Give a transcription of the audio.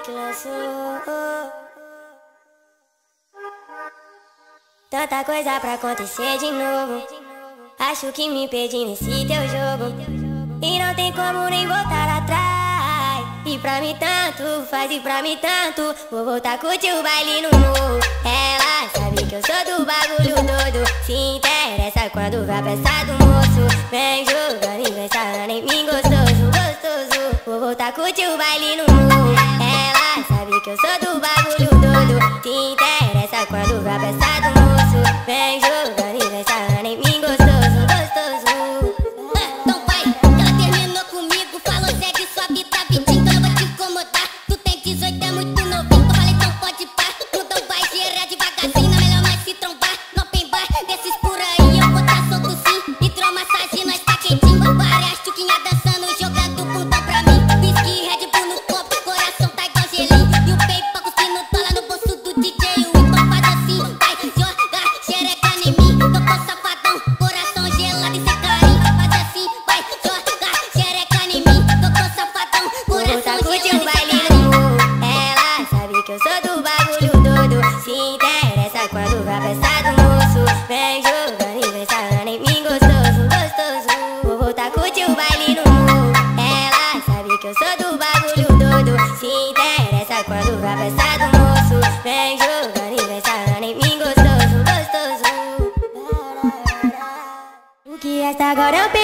que lançou. Tanta coisa pra acontecer de novo. Acho que me perdi nesse teu jogo e não tem como nem voltar atrás. E pra mim tanto faz, e pra mim tanto. Vou voltar a curtir o baile no morro. Ela sabe que eu sou do bagulho doido. Se interessa quando vai pensar do moço. Vem jogando e vem sarrando em mim gostoso, gostoso. Vou voltar a curtir o baile no morro. Ela sabe que eu sou do bagulho doido. Se interessa quando vai pensar do moço. Vem jogando e vem sarrando em mim gostoso, gostoso. Então vai, ela terminou comigo. Falou segue sua vida, Vitinho, que eu não vou te incomodar. Tu tem 18, é muito novinho. Eu falei então pode pá. Então vai gerar devagarzinho, é melhor nós se trombar. No open bar, desses por aí eu vou tá solto sim. Hidromassagem, nós tá quentinho. Várias chuquinhas dançando, jogando bundão pra mim. Whisky, Red Bull no copo, coração tá igual gelinho. E o PayPal cuspindo dólar no bolso do DJ. Então faz assim, vai jogar xereca em mim. Eu tô safadão, coração gelado e sem carinho. Faz assim, vai jogar xereca em mim. Eu tô safadão, Vou voltar a coração curtir gelado o e sem baile carinho. no morro. Ela sabe que eu sou do bagulho doido. Se interessa quando vai pensar do moço. Vem jogando e vem sarrando em mim gostoso, gostoso. Vou voltar a curtir o baile no morro. Ela sabe que eu sou do bagulho doido. Se interessa quando vai pensar do moço. Vem jogando e vem sarrando em mim gostoso, gostoso. O que resta agora é o